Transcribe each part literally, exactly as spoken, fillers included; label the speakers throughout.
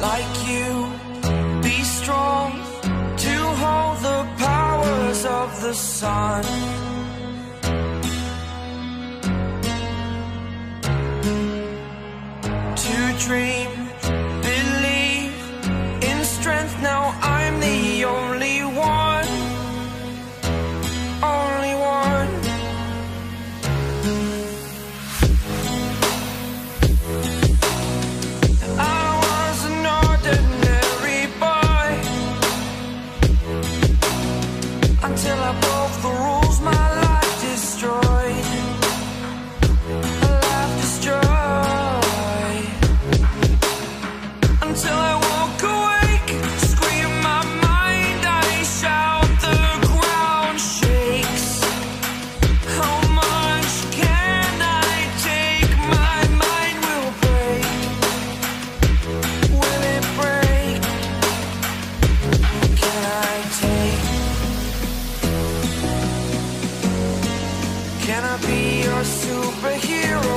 Speaker 1: like you. Be strong to hold the powers of the sun. To dream, believe in strength. Now I'm the only one, only one. I was an ordinary boy until I broke the rules, my life destroyed, a life destroyed. Until I woke awake, scream my mind, I shout, the ground shakes. How much can I take? My mind will break. Will it break? Can I take? Can I be your superhero?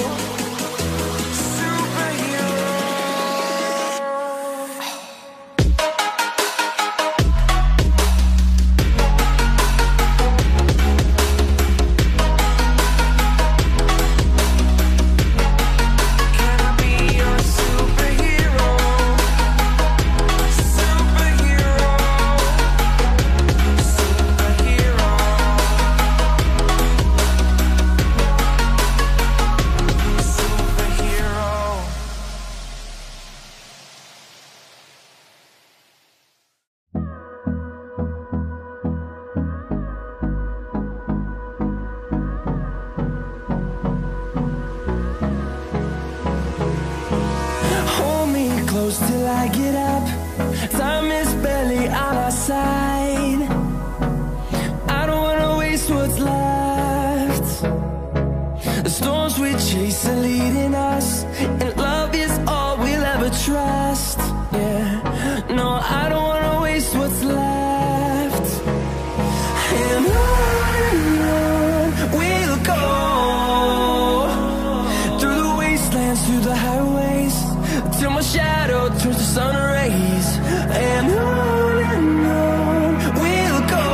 Speaker 1: Close till I get up. Time is barely on our side. I don't wanna waste what's left. The storms we chase are leading us, and love is all we'll ever trust. Yeah, no, I don't wanna waste what's left. And on and on we'll go, through the wastelands, through the highways, till my shadow turns to sun rays. And on and on we'll go,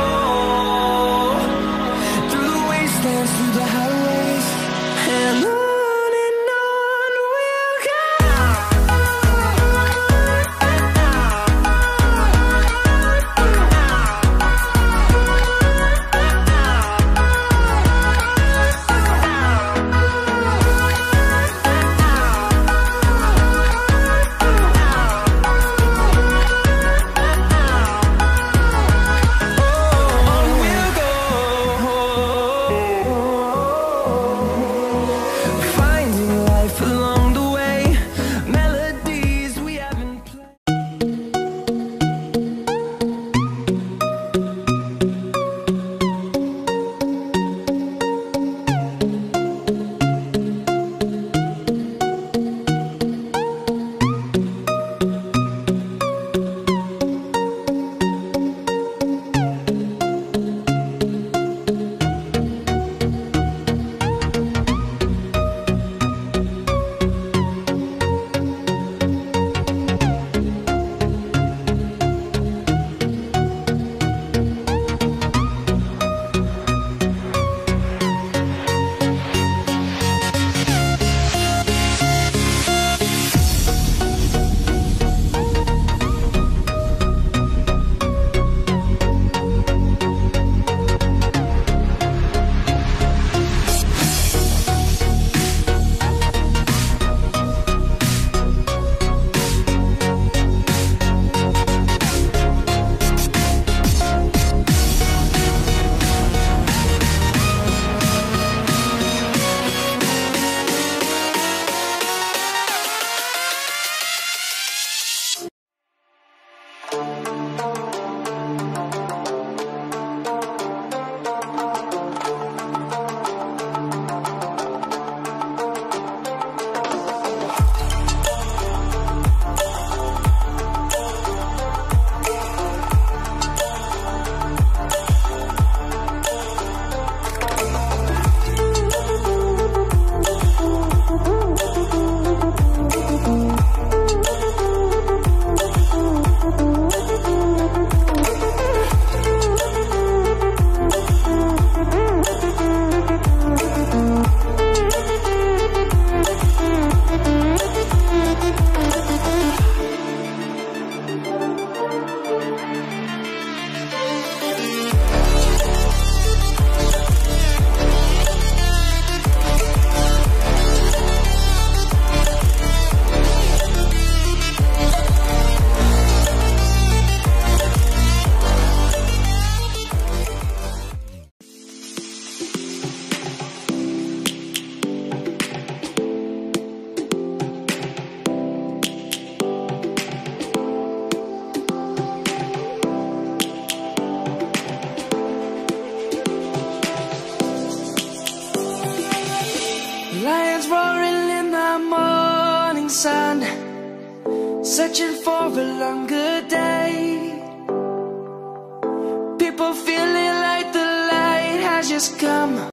Speaker 1: through the wastelands, through the highways, and on and on we'll go. Lions roaring in the morning sun, searching for a longer day. People feeling like the light has just come.